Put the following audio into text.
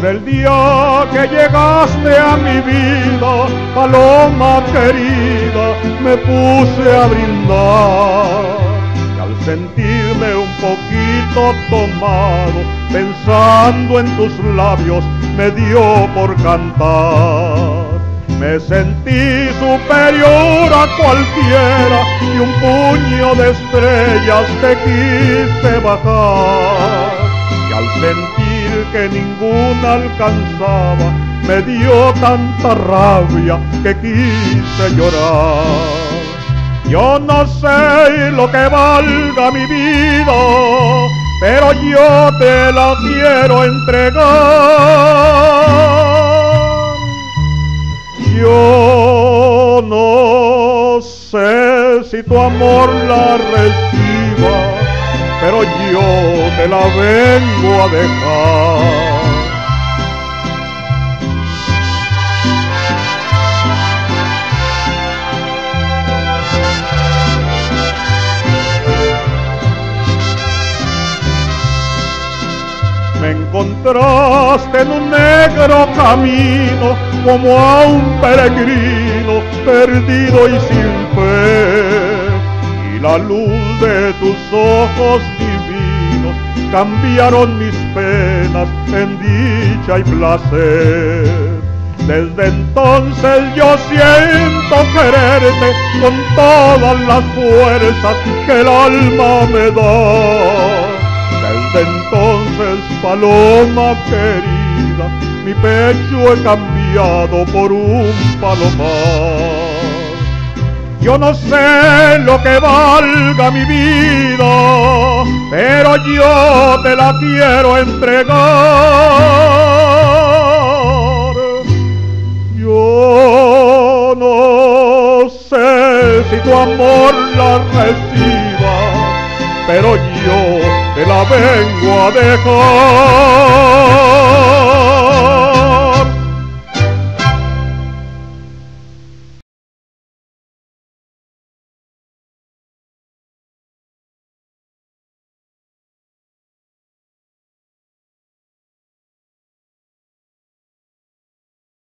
el día que llegaste a mi vida, paloma querida, me puse a brindar. Y al sentirme un poquito tomado, pensando en tus labios, me dio por cantar. Me sentí superior a cualquiera y un puño de estrellas te quise bajar. Y al sentir que ninguna alcanzaba, me dio tanta rabia que quise llorar. Yo no sé lo que valga mi vida, pero yo te la quiero entregar. Yo no sé si tu amor la reciba, pero yo te la vengo a dejar. Me encontraste en un negro camino, como a un peregrino perdido y sin fe. Y la luz de tus ojos divinos cambiaron mis penas en dicha y placer. Desde entonces yo siento quererte con todas las fuerzas que el alma me da. Desde entonces, paloma querida, mi pecho he cambiado por un palomar. Yo no sé lo que valga mi vida, pero yo te la quiero entregar. Yo no sé si tu amor la reciba, pero yo te la vengo a dejar.